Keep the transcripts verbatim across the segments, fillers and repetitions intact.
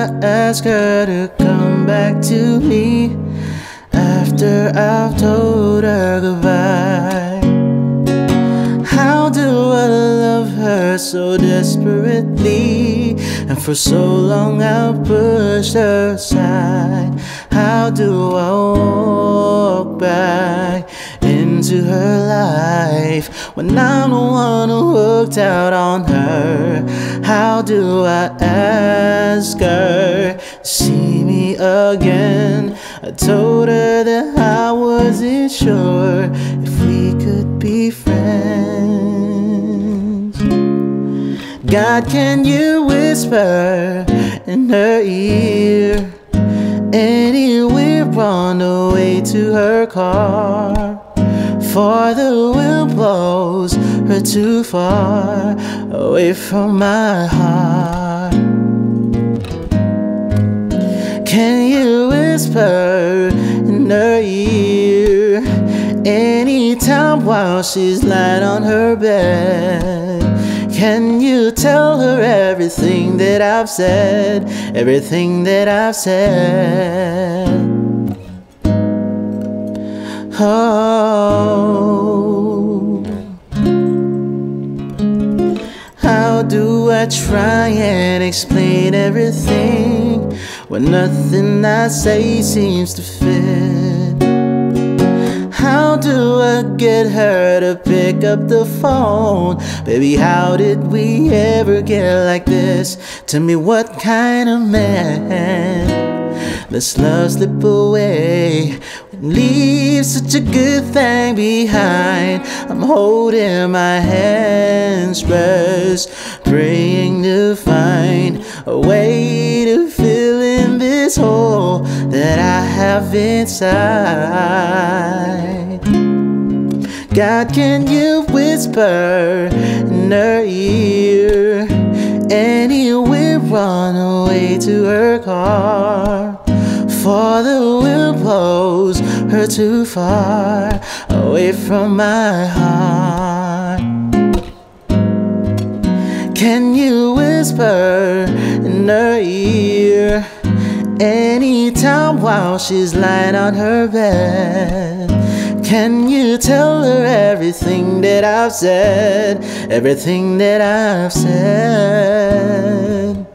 I ask her to come back to me after I've told her goodbye? How do I love her so desperately, and for so long I've pushed her aside? How do I walk back into her life when I'm the one who worked out on her? How do I ask her to see me again? I told her that I wasn't sure if we could be friends. God, can you whisper in her ear anywhere on the way to her car? For the wind blows her too far away from my heart. Can you whisper in her ear anytime while she's lying on her bed? Can you tell her everything that I've said, everything that I've said? Oh, how do I try and explain everything when nothing I say seems to fit? How do I get her to pick up the phone? Baby, how did we ever get like this? Tell me, what kind of man lets love slip away, leave such a good thing behind? I'm holding my hands pressed, praying to find a way to fill in this hole that I have inside. God, can you whisper in her ear anywhere on the way to her car? For the wind blows her too far away from my heart. Can you whisper in her ear anytime while she's lying on her bed? Can you tell her everything that I've said, everything that I've said?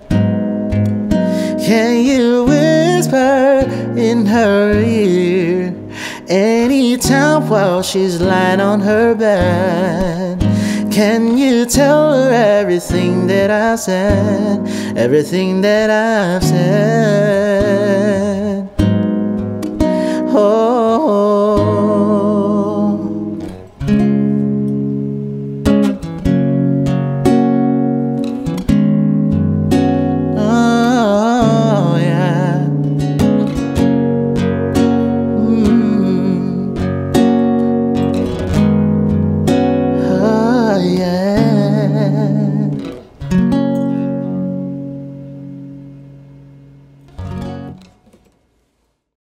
Can you whisper in her ear anytime while she's lying on her bed? Can you tell her everything that I've said, everything that I've said? Oh.